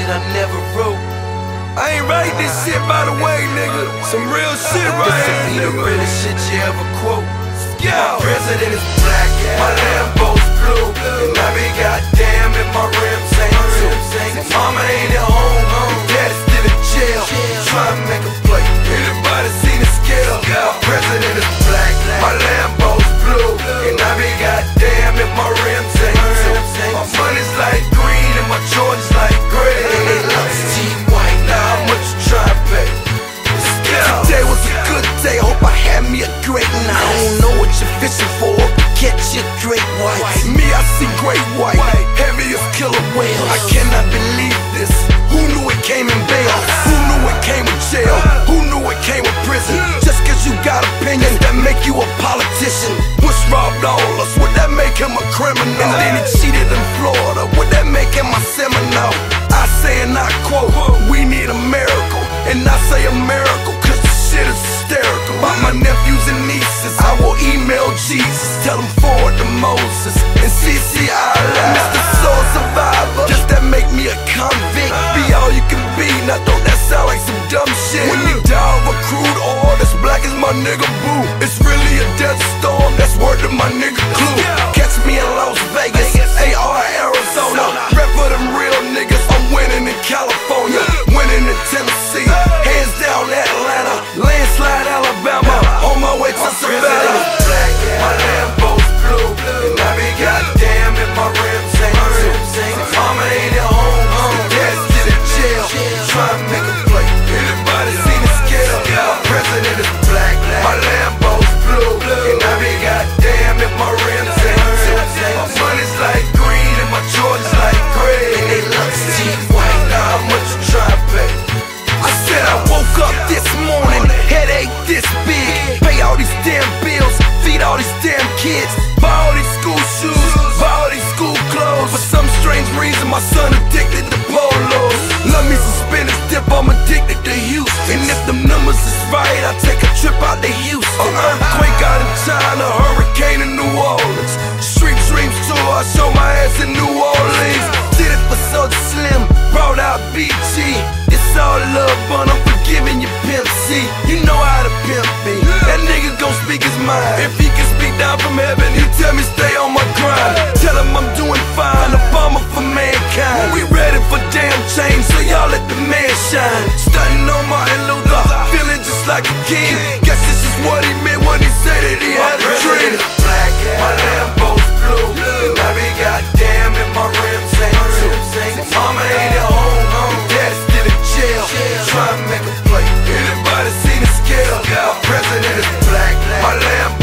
shit I never wrote. I ain't write this shit by the way, nigga. Some real shit right This here, will be the nigga. realest shit you ever quote. Yo. My president is black, my Lambo's blue, and I be goddamn if my rims ain't too. Mama ain't at home, daddy's still in jail, trying to make a play. Anybody seen the scale? My president is black, my Lambo's blue, and I be goddamn if my rims ain't too. My money's like green and my Jordans like gray. And they love Steve White, now how much you tryna pay? Today was a good day, hope I had me a great night. I don't know what you're fishing for, but catch your great white. Me, I see great white, heavy as killer whales. I cannot believe this. Who knew it came in bail? Who knew it came with jail? Who knew it came with prison? Just cause you got opinions that make you a politician. Bush robbed all us, would that make him a criminal? And then he cheated in Florida, would that make him a Seminole? I say and I quote, we need a miracle. And I say a miracle cause the shit is hysterical. About my nephews and nieces, I will email Jesus, tell them forward to Moses and CC Allah. Mr. Soul Survivor, does that make me a convict? Be all you can be, now don't that sound like some dumb shit? When you die over crude oil that's black as my nigga Boo, it's really a death storm, that's word to my nigga Clue. Catch me in Las Vegas, AR Arizona, rep for them real niggas. I'm winning in California, winning in Tennessee, hands down Atlanta, landslide Alabama, on my way to Savannah. My Lambo's blue, and I be goddamn if my rims ain't too. Mama ain't at home, daddy's still in jail, trying to make a play. Anybody seen the scale? My president is black, my Lambo's blue, and I be goddamn if my rims ain't too. My money's like green and my Jordans like gray, and they love Steve White. Now how much you tryna pay? I said I woke up this morning, headache this big, pay all these damn bills, feed all these damn kids, buy all these school shoes, buy all these school clothes. For some strange reason my son addicted to polos. Love me some spinach dip, I'm addicted to Houston. And if them numbers is right, I take a trip out to Houston. An earthquake out in China, hurricane in New Orleans, Street Dreams tour, I show my ass in New Orleans. Did it for Soulja Slim, brought out BG. It's all love, but I'm forgiving you, Pimp C. You know how to pimp me. That nigga gon' speak his mind. If he can speak down from heaven, he tell me stay on my grind. Tell him I'm doing fine, a bomber for mankind. We ready for damn change, so y'all let the man shine. Stunting on Martin Luther, feeling just like a king. Guess this is what he meant when he said that he had a dream. Black, my Lambo's blue, and I be goddamn if my rims ain't too. Mama ain't at home, daddy's still in jail, trying to make a play. Anybody seen the scale? My president is black, my Lambo